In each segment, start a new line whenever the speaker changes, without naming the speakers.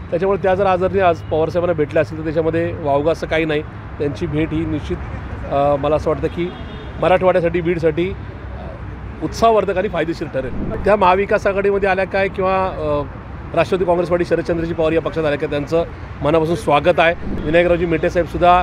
त्याच्यामुळे त्या जर आज पवारसाहेबांना भेटल्या असतील तर त्याच्यामध्ये वावगं असं काही नाही. त्यांची भेट ही निश्चित मला असं वाटतं की मराठवाड्यासाठी बीडसाठी उत्साहवर्धक आणि फायदेशीर ठरेल. त्या महाविकास आघाडीमध्ये आल्या काय किंवा राष्ट्रवादी काँग्रेस पार्टी शरदचंद्रजी पवार या पक्षात आल्या काय त्यांचं मनापासून स्वागत आहे. विनायकरावजी मेटेसाहेबसुद्धा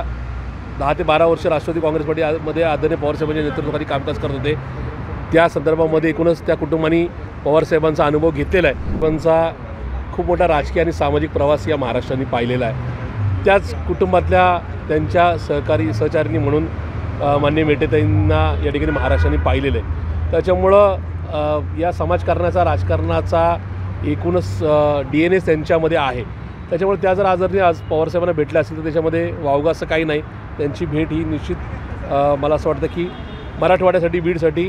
10 ते 12 वर्ष राष्ट्रवादी काँग्रेस पार्टीमध्ये आदरणीय पवारसाहेबांच्या नेतृत्वाखाली कामकाज करत होते. त्या संदर्भामध्ये एकूणच त्या कुटुंबांनी पवारसाहेबांचा अनुभव घेतलेला आहे. त्यांचा खूप मोठा राजकीय आणि सामाजिक प्रवास या महाराष्ट्राने पाहिलेला आहे. त्याच कुटुंबातल्या त्यांच्या सहचारिणी म्हणून माननीय मेटेताईंना या ठिकाणी महाराष्ट्राने पाहिलेलं आहे. त्याच्यामुळं या समाजकारणाचा राजकारणाचा एकूणच DNA त्यांच्यामध्ये आहे. त्याच्यामुळे त्या जर आज पवारसाहेबांना भेटल्या असतील तर त्याच्यामध्ये वावगं असं काही नाही. त्यांची भेट ही निश्चित मला असं वाटतं की मराठवाड्यासाठी बीडसाठी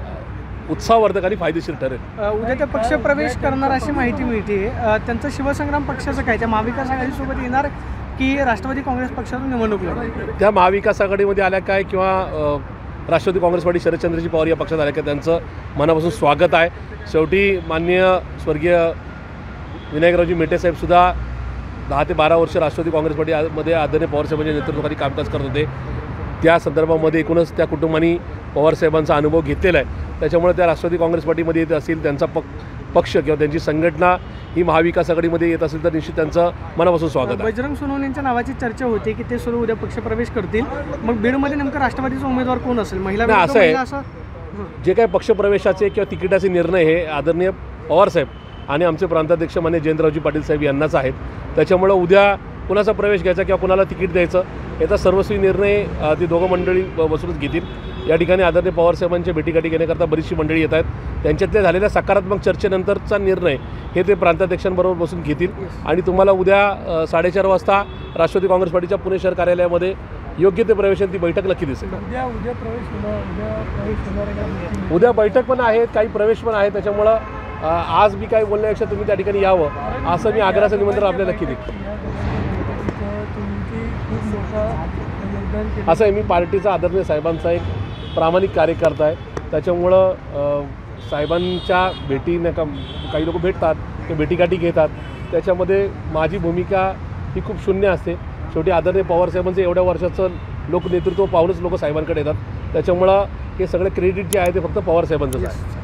उत्साहवर्धक आणि फायदेशीर ठरेल.
उद्या ते पक्षप्रवेश करणार अशी माहिती मिळते. त्यांचं शिवसंग्राम पक्षाचं काय, त्या महाविकास आघाडीसोबत येणार की राष्ट्रवादी काँग्रेस पक्षातून निवडणूक लढवणार?
त्या महाविकास आघाडीमध्ये आल्या काय किंवा राष्ट्रवादी काँग्रेस पार्टी शरदचंद्रजी पवार या पक्षात आल्या काय त्यांचं मनापासून स्वागत आहे. शेवटी माननीय स्वर्गीय विनायकरावजी मेटेसाहेबसुद्धा 10 ते 12 वर्ष राष्ट्रवादी काँग्रेस पार्टीमध्ये आदरणीय पवारसाहेबांच्या नेतृत्वाखाली कामकाज करत होते. त्या संदर्भामध्ये एकूणच त्या कुटुंबांनी पवारसाहेबांचा अनुभव घेतलेला आहे. त्याच्यामुळे त्या राष्ट्रवादी काँग्रेस पार्टीमध्ये येत असतील, त्यांचा पक्ष किंवा त्यांची संघटना ही महाविकास आघाडीमध्ये येत असेल तर निश्चित त्यांचं मनापासून स्वागत आहे.
बजरंग सोनवणेंच्या नावाची चर्चा होती की ते सुरू उद्या पक्षप्रवेश करतील. मग बीडमध्ये नेमकं राष्ट्रवादीचा उमेदवार कोण असेल? महिला
असं आहे, जे काही पक्षप्रवेशाचे किंवा तिकिटाचे निर्णय हे आदरणीय पवारसाहेब आणि आमचे प्रांताध्यक्ष मान्य जयंतरावजी पाटील साहेब यांनाच आहेत. त्याच्यामुळं उद्या कुणाचा प्रवेश घ्यायचा किंवा कुणाला तिकीट द्यायचं याचा सर्वस्वी निर्णय ती दोघं मंडळी बसूनच घेतील. या ठिकाणी आदरणीय पवारसाहेबांच्या भेटीगाठी घेण्याकरता बरीचशी मंडळी येत आहेत. त्यांच्यातल्या झालेल्या सकारात्मक चर्चेनंतरचा निर्णय हे ते प्रांताध्यक्षांबरोबर बसून घेतील आणि तुम्हाला उद्या 4:30 वाजता राष्ट्रवादी काँग्रेस पार्टीच्या पुणे शहर कार्यालयामध्ये योग्य ते प्रवेशांची बैठक नक्की दिसेल. उद्या बैठक पण आहेत, काही प्रवेश पण आहेत. त्याच्यामुळं आज मी काही बोलण्यापेक्षा तुम्ही त्या ठिकाणी यावं असं मी आग्रहाचं निमंत्रण आपल्याला नक्की देईन. असं आहे, मी पार्टीचा आदरणीय साहेबांचा एक प्रामाणिक कार्यकर्ता आहे. त्याच्यामुळं साहेबांच्या भेटीने काही लोक भेटतात, ते भेटीगाठी घेतात. त्याच्यामध्ये माझी भूमिका ही खूप शून्य असते. शेवटी आदरणीय पवारसाहेबांचं एवढ्या वर्षाचं लोकनेतृत्व पाहूनच लोक साहेबांकडे येतात. त्याच्यामुळं हे सगळं क्रेडिट जे आहे ते फक्त पवारसाहेबांचंच आहे.